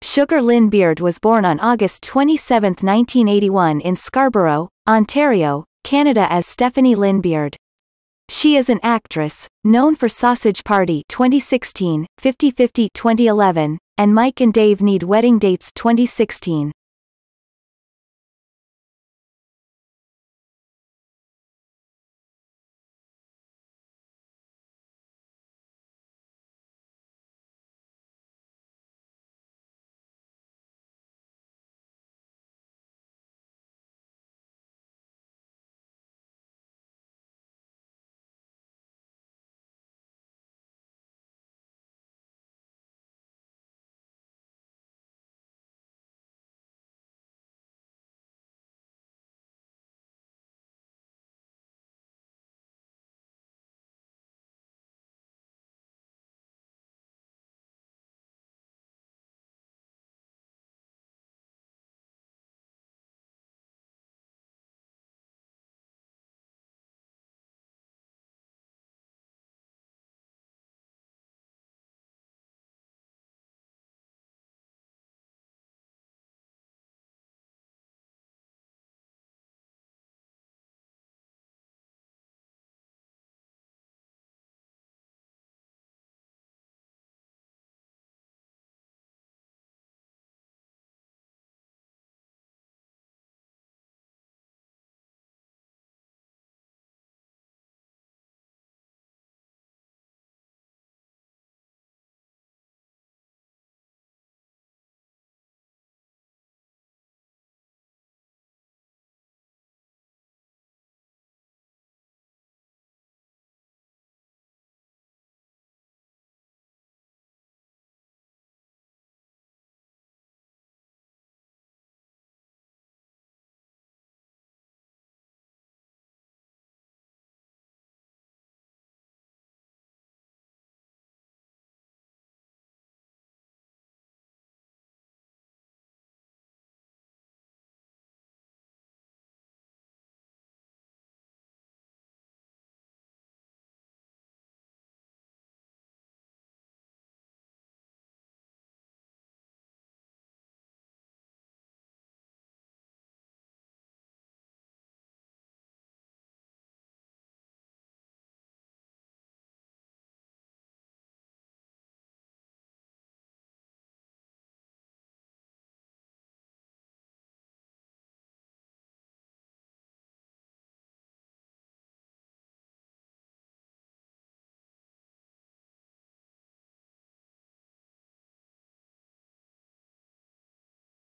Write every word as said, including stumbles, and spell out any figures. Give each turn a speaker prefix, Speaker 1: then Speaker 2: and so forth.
Speaker 1: Sugar Lynn Beard was born on August twenty-seventh, nineteen eighty-one in Scarborough, Ontario, Canada as Stephanie Lynn Beard. She is an actress, known for Sausage Party twenty sixteen, fifty fifty twenty eleven, and Mike and Dave Need Wedding Dates twenty sixteen.